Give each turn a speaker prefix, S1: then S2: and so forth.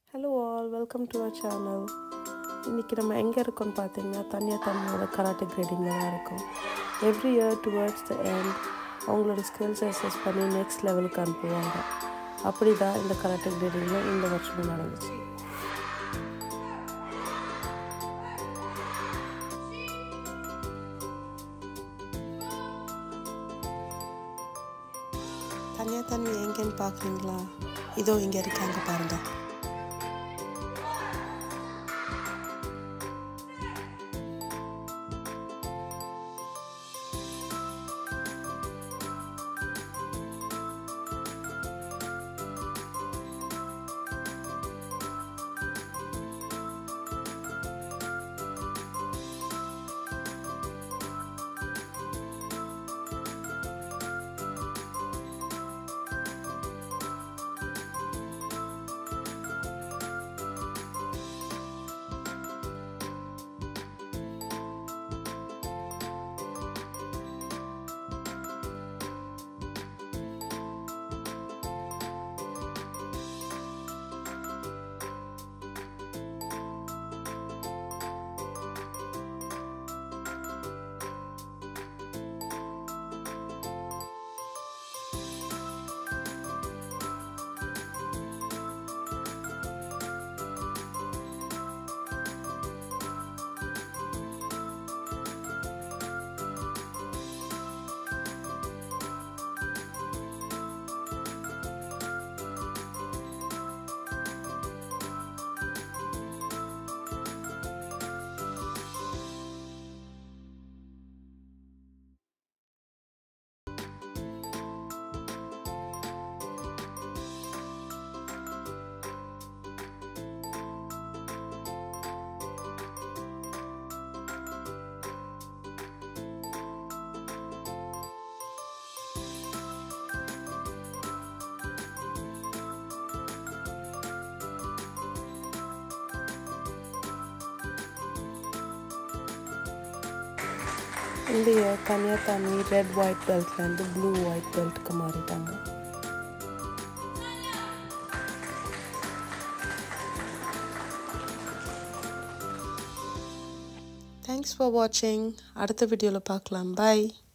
S1: Hello all, welcome to our channel. இன்னைக்கு நம்ம எங்க இருக்கோம்னு பாத்தீங்கன்னா தன்யா தன்வியோட கராட்டே கிரேடிங்ல தான் இருக்கோம். Every year towards the end அவங்களோட ஸ்கில்ஸ் அசஸ் பண்ணி நெக்ஸ்ட் லெவலுக்கு அனுப்புவாங்க. அப்படிதான் இந்த கராட்டே கிரேடிங்ல இந்த வருஷம் நடந்துச்சு. தன்யா தன்வி எங்கன்னு பாக்குறீங்களா? இதோ இங்க இருக்காங்க பாருங்க. இந்த year Tanya Tanvi red white பெல்ட்லேருந்து ப்ளூ ஒயிட் பெல்ட்டுக்கு மாறிட்டாங்க. தேங்க்ஸ் ஃபார் வாட்சிங். அடுத்த வீடியோவில் பார்க்கலாம். பாய்.